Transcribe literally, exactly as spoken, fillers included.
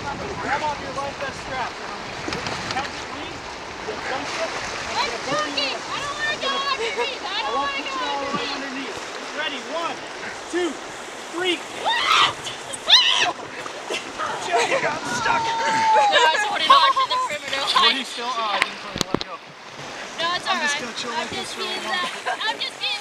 Grab on your life vest strap. Count to three. Get jump it. I'm joking. I don't want to go underneath. I don't want to go underneath. underneath. Ready? One, two, three. Joe, you got stuck. No, I just wanted on to the perimeter line. What are you still? Oh, I didn't let go. No, it's alright. I'm just gonna chill I'm like this just for a being while. that. I'm just being